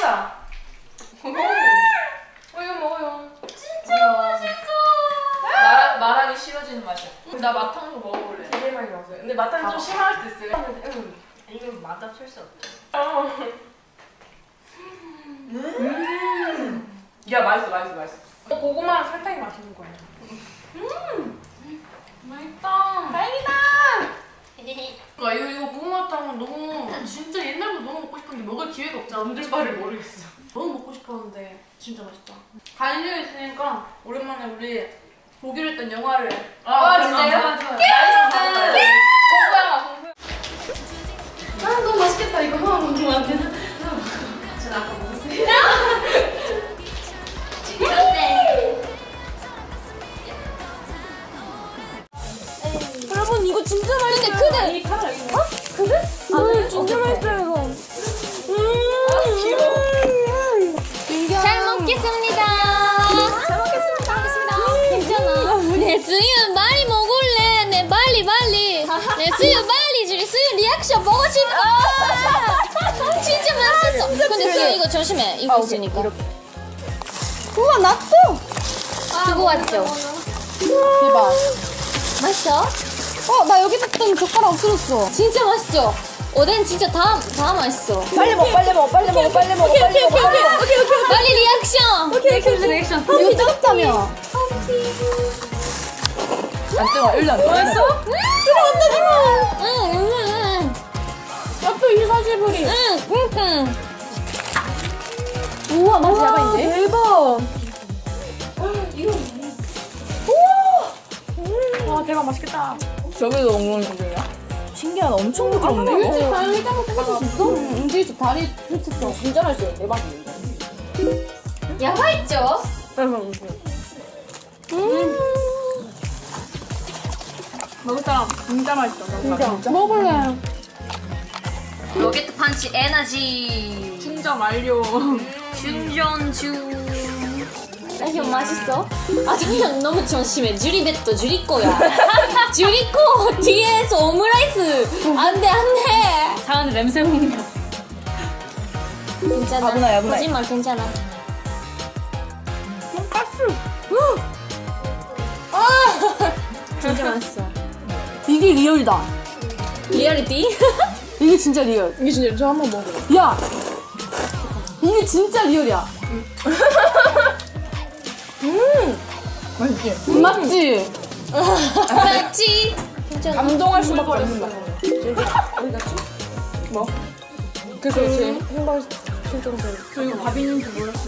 짱이다. 이거 먹어요. 진짜 맛있어. 말하기 싫어지는 맛이야. 나 마탕도 먹어볼래. 되게 많이 먹었어요. 근데 마탕 좀 심할 수 있어요. 이건 맛없을 수 없죠. 야 맛있어. 고구마랑 설탕이 맛있는 거예요. 맛있다. 다행이다. 이거 고구마탕은 너무 진짜 옛날부터 너무 먹고 싶었는데 먹을 기회가 없잖아. 남들 바를 모르겠어. 너무 먹고 싶었는데 진짜 맛있다. 간식이 있으니까 오랜만에 우리 보기로 했던 영화를. 진짜요? 나이스. 공포영화. 너무 맛있겠다. 이거 하나 먹으면 안 되나? 제가 아까 먹었어요. 여러분 이거 진짜 맛있어요. 근데 그래? 아, 진짜 맛있어요 이거. 귀여워. 잘 먹겠습니다. 잘 먹겠습니다. 괜찮아. 내 수유 많이 먹을래. 내 빨리. 내 수유 빨리 주리. 수유 리액션 보고 싶어. 진짜 맛있어. 근데 수유 이거 조심해. 이거 있으니까. 우와 낫또. 두고 왔죠? 대박. 맛있어? 나 여기 뒀던 젓가락 없어졌어. 진짜 맛있죠? 오뎅 진짜 다 맛있어. 빨리 먹어. 오케이. 빨리 리액션. 리액션. 이거 뜨겁다며. 안 뜨거. 1년. 맛있어? 뜨거웠다. 응. 낫또 24시불이. 응. 우와 맛이 야바인데? 대박. 와 대박 맛있겠다. 저기도 먹는 거야? 신기하다. 엄청 부드럽네. 이거? 다리 휘장을 뜯을 수 있어? 움직이지. 다리 펼쳤어. 진짜 맛있어요. 대박이에요. 야바있죠? 먹을 사람 진짜 맛있다. 진짜. 먹을래. 로켓 펀치 에너지. 충전 완료. 충전 중. 형 맛있어? 형 너무 조심해. 주리벳도 주리꼬야. 주리꼬 뒤에서 오므라이스. 안돼. 다은이 냄새 먹는 거. 괜찮아. 야분아. 거짓말 괜찮아. 가스. 진짜 맛있어. 이게 리얼이다. 리얼리티? 이게 진짜 리얼. 이게 진짜 저 한번 먹어요. 야! 이게 진짜 리얼이야. 맛있지? 맞지? 맞지? 괜찮아. 감동할 수밖에 없는 맛. 어디 갔지? 뭐? 그래서 제 행방 실종설. 저 이거 밥 있는지 몰랐어요.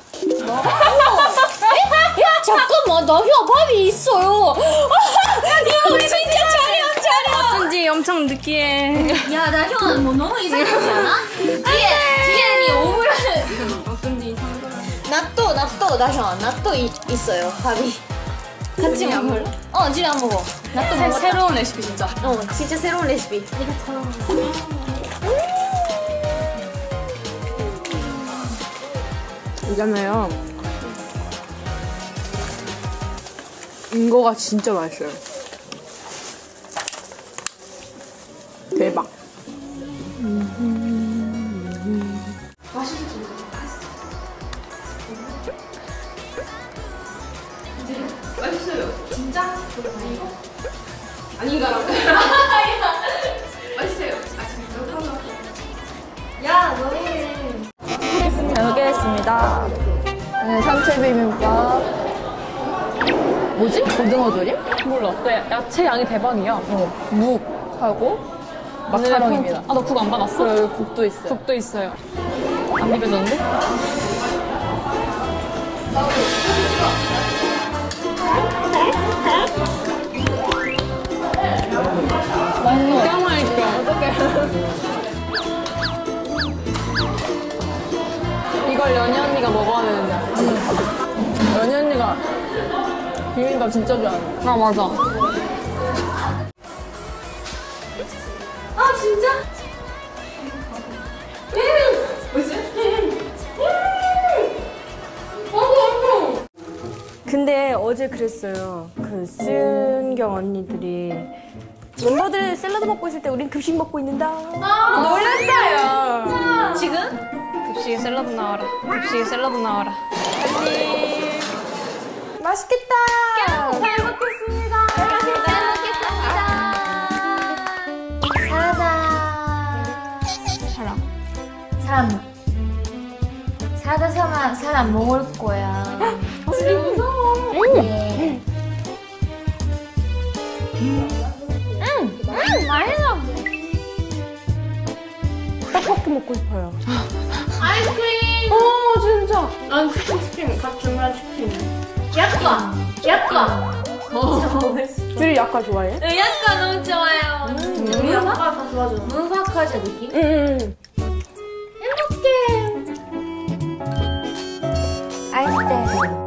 야 잠깐만. 나 형 밥이 있어요. 이거 진짜 차려. 어쩐지 엄청 느끼해. 야 나 형 뭐 너무 이상하지 않아? 뒤에 니 오므라이스. 어쩐지 이상한 거. 낫또 나도 있어요. 밥이 같이 먹을래? 지리 안 먹어. 낫또 먹었다. 새로운 레시피 진짜. 진짜 새로운 레시피. 이잖아요. 이거가 진짜 맛있어요. 대박. 맛있어요. 진짜? 이거? 아닌가라고? 맛있어요. 야 너무해. 잘 먹겠습니다. 네, 삼채 비빔밥. 뭐지? 고등어 조림? 몰라. 야채 양이 대박이야. 묵하고 마카롱입니다. 너 국 안 받았어? 그리고 국도 있어요. 국도 있어요. 안 비벼졌는데? 진짜 맛있어. 이걸 연희 언니가 먹어야 되는데. 연희 언니가 비빔밥 진짜 좋아하는. 아 맞아. 진짜? 근데 어제 그랬어요. 그 수은경 언니들이 멤버들 샐러드 먹고 있을 때 우린 급식 먹고 있는다. 놀랐어요. 지금? 입시에 샐러드 나와라. 입시에 샐러드 나와라. 맛있겠다. 잘 먹겠습니다. 잘 먹겠습니다. 사라다 사람 먹을 거야. 진짜 무서워. 네. 맛있어. 떡볶이 먹고 싶어요. 아이스크림. 진짜. 난 치킨 갓 주문한 치킨. 약과. 귤이 약간 좋아해? 약과 너무 좋아요. 우리 아빠 다 좋아하잖아. 무화과자 느낌? 응. 행복해. 아이스크림.